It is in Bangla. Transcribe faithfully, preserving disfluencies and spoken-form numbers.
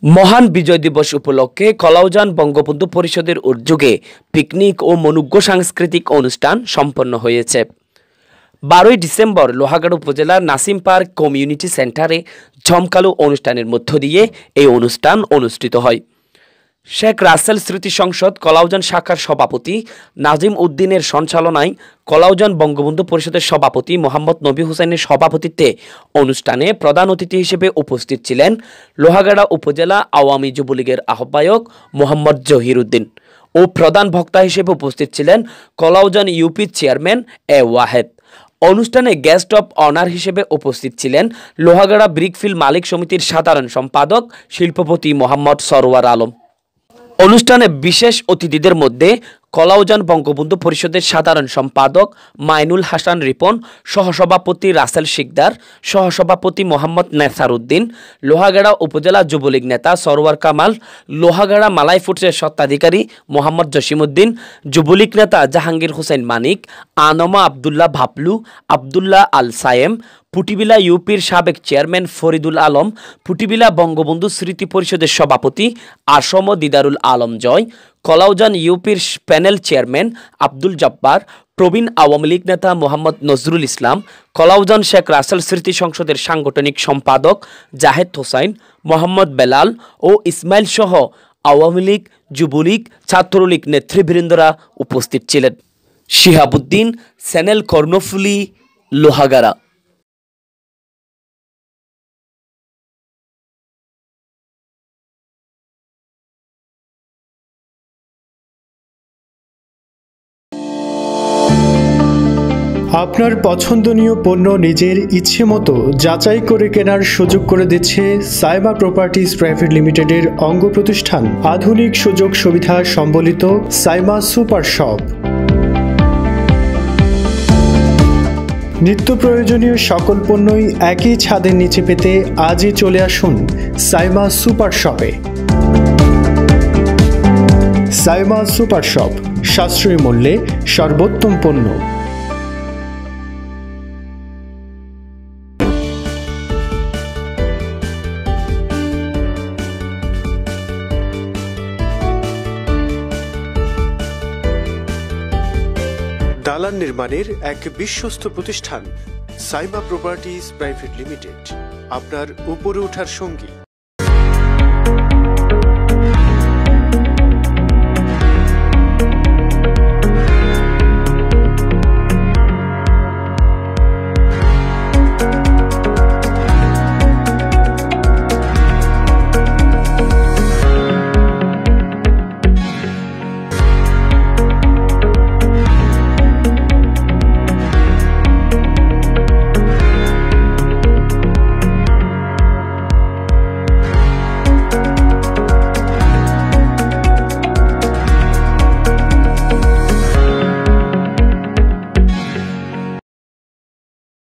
মহান বিজয় দিবস উপলক্ষে কলাউজান বঙ্গবন্ধু পরিষদের উদ্যোগে পিকনিক ও মনোজ্ঞ সাংস্কৃতিক অনুষ্ঠান সম্পন্ন হয়েছে। বারোই ডিসেম্বর লোহাগাড়া উপজেলার নাসিম পার্ক কমিউনিটি সেন্টারে জমকালো অনুষ্ঠানের মধ্য দিয়ে এই অনুষ্ঠান অনুষ্ঠিত হয়। শেখ রাসেল স্মৃতি সংসদ কলাউজান শাখার সভাপতি নাজিম উদ্দিনের সঞ্চালনায় কলাউজান বঙ্গবন্ধু পরিষদের সভাপতি মোহাম্মদ নবী হুসাইনের সভাপতিত্বে অনুষ্ঠানে প্রধান অতিথি হিসেবে উপস্থিত ছিলেন লোহাগাড়া উপজেলা আওয়ামী যুবলীগের আহ্বায়ক মোহাম্মদ জহির উদ্দিন ও প্রধান বক্তা হিসেবে উপস্থিত ছিলেন কলাউজান ইউপির চেয়ারম্যান এ ওয়াহেদ। অনুষ্ঠানে গেস্ট অব অনার হিসেবে উপস্থিত ছিলেন লোহাগাড়া ব্রিকফিল্ড মালিক সমিতির সাধারণ সম্পাদক শিল্পপতি মোহাম্মদ সরওয়ার আলম। অনুষ্ঠানে বিশেষ অতিথিদের মধ্যে কলাউজান বঙ্গবন্ধু পরিষদের সাধারণ সম্পাদক মাইনুল হাসান রিপন, সহসভাপতি রাসেল শিকদার, সহসভাপতি মোহাম্মদ নেসার উদ্দিন, লোহাগাড়া উপজেলা যুবলীগ নেতা সরওয়ার কামাল, লোহাগাড়া মালাই ফুডসের স্বত্বাধিকারী মোহাম্মদ জসিমউদ্দিন, যুবলীগ নেতা জাহাঙ্গীর হোসেন মানিক, আনমা আবদুল্লাহ ভাপলু, আবদুল্লাহ আল সায়েম, পুটিবিলা ইউপির সাবেক চেয়ারম্যান ফরিদুল আলম, পুটিবিলা বঙ্গবন্ধু স্মৃতি পরিষদের সভাপতি আসম দিদারুল আলম জয়, কলাউজান ইউপির প্যানেল চেয়ারম্যান আব্দুল জব্বার, প্রবীণ আওয়ামী লীগ নেতা মোহাম্মদ নজরুল ইসলাম, কলাউজান শেখ রাসেল স্মৃতি সংসদের সাংগঠনিক সম্পাদক জাহেদ হোসাইন, মোহাম্মদ বেলাল ও ইসমাইল সহ আওয়ামী লীগ, যুবলীগ, ছাত্রলীগ নেতৃবৃন্দরা উপস্থিত ছিলেন। শিহাবুদ্দিন, চ্যানেল কর্ণফুলী, লোহাগাড়া। আপনার পছন্দনীয় পণ্য নিজের ইচ্ছে মতো যাচাই করে কেনার সুযোগ করে দিচ্ছে সাইমা প্রপার্টিজ প্রাইভেট লিমিটেডের অঙ্গ প্রতিষ্ঠান আধুনিক সুযোগ সুবিধা সম্বলিত সাইমা সুপার শপ। নিত্য প্রয়োজনীয় সকল পণ্যই একই ছাদের নিচে পেতে আজই চলে আসুন সাইমা সুপার শপে। সাইমা সুপার শপ, সাশ্রয়ী মূল্যে সর্বোত্তম পণ্য। দালান নির্মাণের এক বিশ্বস্ত প্রতিষ্ঠান সাইমা প্রপার্টিজ প্রাইভেট লিমিটেড, আপনার উপরে ওঠার সঙ্গী।